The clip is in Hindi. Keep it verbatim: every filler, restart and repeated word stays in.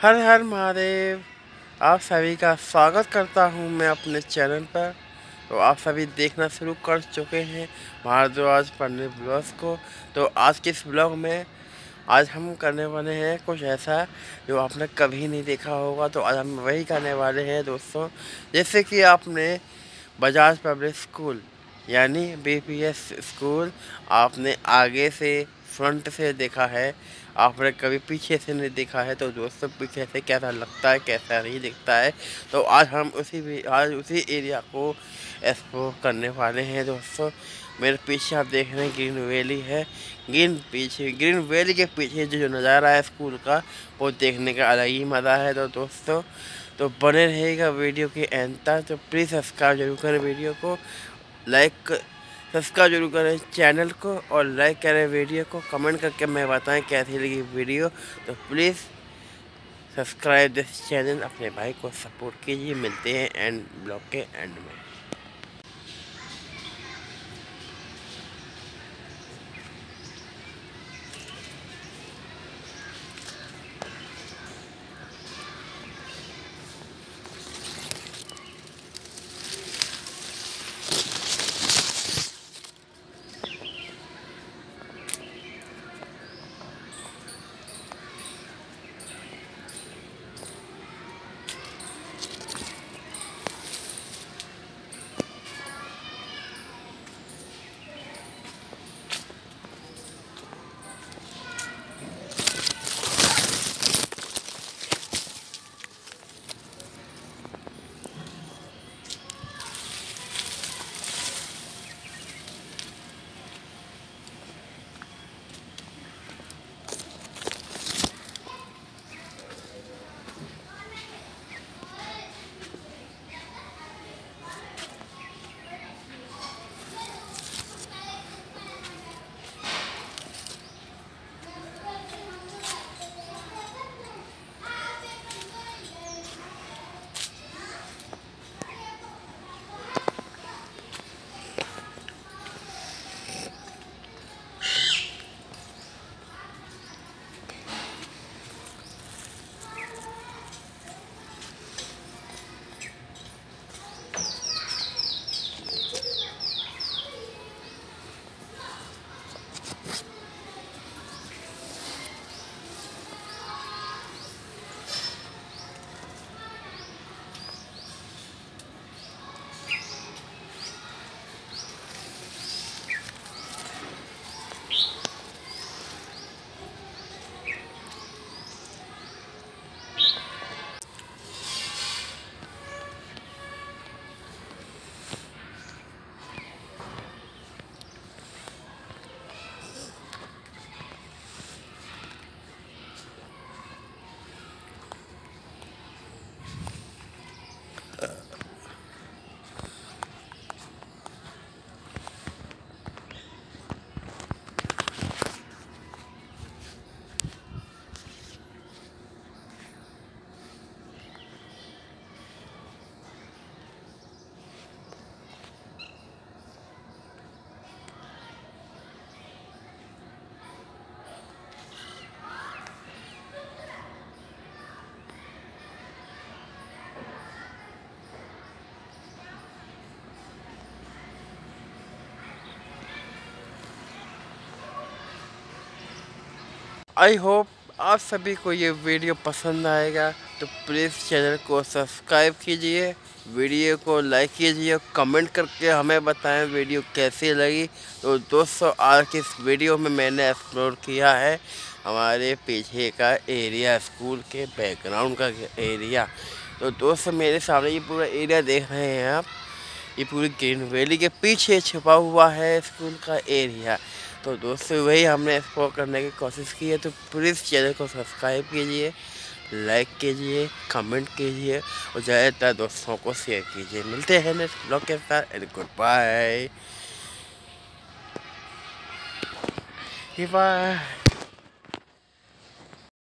हर हर महादेव। आप सभी का स्वागत करता हूं मैं अपने चैनल पर। तो आप सभी देखना शुरू कर चुके हैं भारद्वाज पंडित ब्लॉग्स को। तो आज के इस ब्लॉग में आज हम करने वाले हैं कुछ ऐसा जो आपने कभी नहीं देखा होगा। तो आज हम वही करने वाले हैं दोस्तों। जैसे कि आपने बजाज पब्लिक स्कूल यानी बी पी एस स्कूल आपने आगे से फ्रंट से देखा है, आपने कभी पीछे से नहीं देखा है। तो दोस्तों पीछे से कैसा लगता है, कैसा नहीं दिखता है, तो आज हम उसी भी आज उसी एरिया को एक्सप्लोर करने वाले हैं दोस्तों। मेरे पीछे आप देख रहे हैं ग्रीन वैली है। ग्रीन पीछे ग्रीन वैली के पीछे जो नज़ारा है स्कूल का, वो देखने का अलग ही मज़ा है। तो दोस्तों तो बने रहेगा वीडियो के एंड तक। तो प्लीज़ सब्सक्राइब जरूर करें वीडियो को, लाइक सब्सक्राइब जरूर करें चैनल को और लाइक करें वीडियो को। कमेंट करके मैं बताएं कैसी लगी वीडियो। तो प्लीज़ सब्सक्राइब दिस चैनल, अपने भाई को सपोर्ट कीजिए। मिलते हैं एंड ब्लॉग के एंड में। आई होप आप सभी को ये वीडियो पसंद आएगा। तो प्लीज़ चैनल को सब्सक्राइब कीजिए, वीडियो को लाइक कीजिए, कमेंट करके हमें बताएं वीडियो कैसी लगी। तो दोस्तों आज की इस वीडियो में मैंने एक्सप्लोर किया है हमारे पीछे का एरिया, स्कूल के बैकग्राउंड का एरिया। तो दोस्तों मेरे सामने ये पूरा एरिया देख रहे हैं आप, ये पूरी ग्रीन वैली के पीछे छुपा हुआ है स्कूल का एरिया। तो दोस्तों वही हमने एक्सप्लोर करने की कोशिश की है। तो प्लीज़ चैनल को सब्सक्राइब कीजिए, लाइक कीजिए, कमेंट कीजिए और ज़्यादातर दोस्तों को शेयर कीजिए। मिलते हैं नेक्स्ट ब्लॉग के साथ एंड गुड बाय बाय।